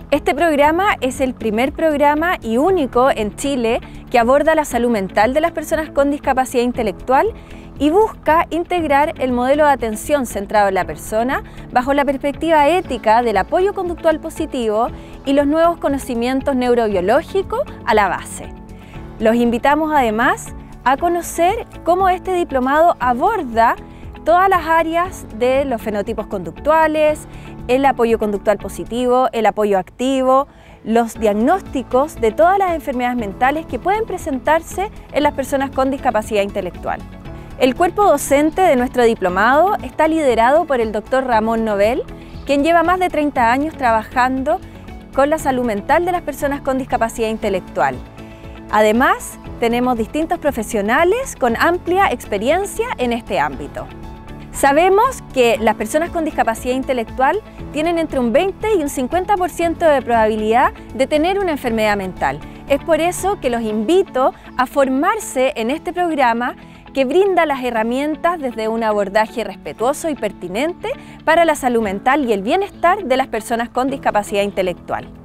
Este programa es el primer programa y único en Chile que aborda la salud mental de las personas con discapacidad intelectual y busca integrar el modelo de atención centrado en la persona bajo la perspectiva ética del apoyo conductual positivo y los nuevos conocimientos neurobiológicos a la base. Los invitamos además a conocer cómo este diplomado aborda todas las áreas de los fenotipos conductuales, el apoyo conductual positivo, el apoyo activo, los diagnósticos de todas las enfermedades mentales que pueden presentarse en las personas con discapacidad intelectual. El cuerpo docente de nuestro diplomado está liderado por el Dr. Ramón Nobel, quien lleva más de 30 años trabajando con la salud mental de las personas con discapacidad intelectual. Además, tenemos distintos profesionales con amplia experiencia en este ámbito. Sabemos que las personas con discapacidad intelectual tienen entre un 20 y un 50% de probabilidad de tener una enfermedad mental. Es por eso que los invito a formarse en este programa que brinda las herramientas desde un abordaje respetuoso y pertinente para la salud mental y el bienestar de las personas con discapacidad intelectual.